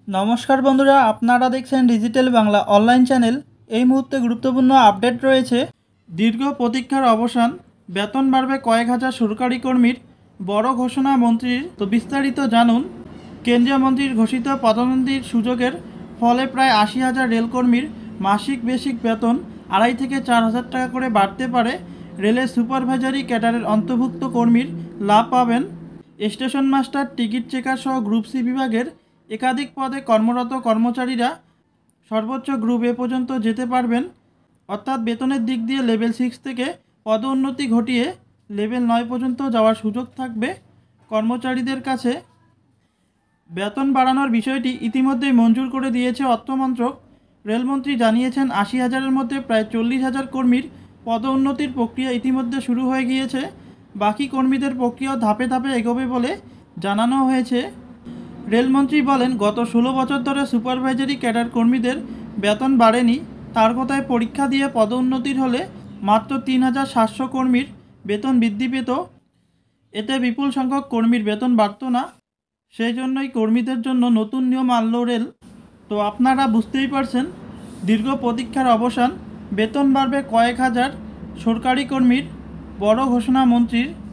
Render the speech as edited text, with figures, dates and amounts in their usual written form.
নমস্কার বন্ধুরা, আপনারা দেখছেন ডিজিটাল বাংলা অনলাইন চ্যানেল। এই মুহূর্তে গুরুত্বপূর্ণ আপডেট রয়েছে। দীর্ঘ প্রতীক্ষার অবসান, বেতন বাড়বে কয়েক হাজার সরকারি কর্মীর, বড় ঘোষণা মন্ত্রীর। তো বিস্তারিত জানুন। কেন্দ্রীয় মন্ত্রীর ঘোষিত পদোন্নতির সুযোগের ফলে প্রায় ৮০,০০০ রেলকর্মীর মাসিক বেসিক বেতন ২.৫ থেকে ৪,০০০ টাকা করে বাড়তে পারে। রেলের সুপারভাইজারি ক্যাডারের অন্তর্ভুক্ত কর্মীর লাভ পাবেন। স্টেশন মাস্টার, টিকিট চেকার সহ গ্রুপ সি বিভাগের একাধিক পদে কর্মরত কর্মচারীরা সর্বোচ্চ গ্রুপ এ পর্যন্ত যেতে পারবেন। অর্থাৎ বেতনের দিক দিয়ে লেভেল 6 থেকে পদোন্নতি ঘটিয়ে লেভেল 9 পর্যন্ত যাওয়ার সুযোগ থাকবে কর্মচারীদের কাছে। বেতন বাড়ানোর বিষয়টি ইতিমধ্যেই মঞ্জুর করে দিয়েছে অর্থমন্ত্রক। রেলমন্ত্রী জানিয়েছেন ৮০,০০০-এর মধ্যে প্রায় ৪০,০০০ কর্মীর পদোন্নতির প্রক্রিয়া ইতিমধ্যে শুরু হয়ে গিয়েছে। বাকি কর্মীদের প্রক্রিয়াও ধাপে ধাপে এগোবে বলে জানানো হয়েছে। রেলমন্ত্রী বলেন, গত ১৬ বছর ধরে সুপারভাইজারি ক্যাডার কর্মীদের বেতন বাড়েনি। তার কথায় পরীক্ষা দিয়ে পদোন্নতির হলে মাত্র ৩,৭০০ কর্মীর বেতন বৃদ্ধি পেত। এতে বিপুল সংখ্যক কর্মীর বেতন বাড়ত না। সেই জন্যই কর্মীদের জন্য নতুন নিয়ম আনল রেল। তো আপনারা বুঝতেই পারছেন, দীর্ঘ প্রতীক্ষার অবসান, বেতন বাড়বে কয়েক হাজার সরকারি কর্মীর, বড় ঘোষণা মন্ত্রীর।